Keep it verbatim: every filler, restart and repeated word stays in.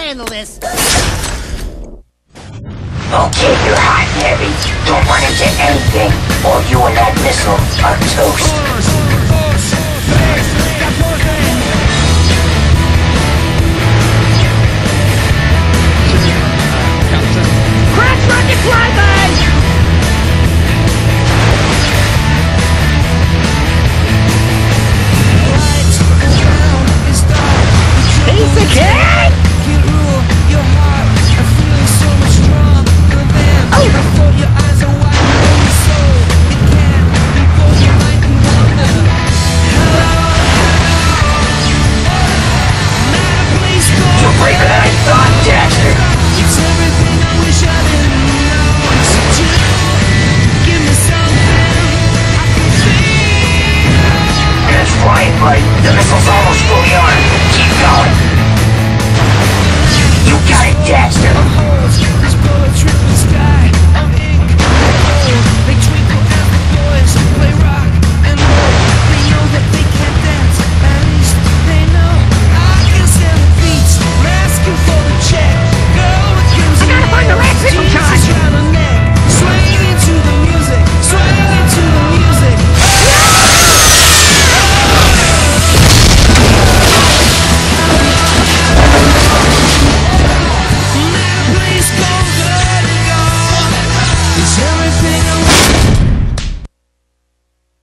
handle this. Okay, you're hot and heavy. Don't run into anything, or you and that missile are toast. Crash rocket flyby! Piece of cake!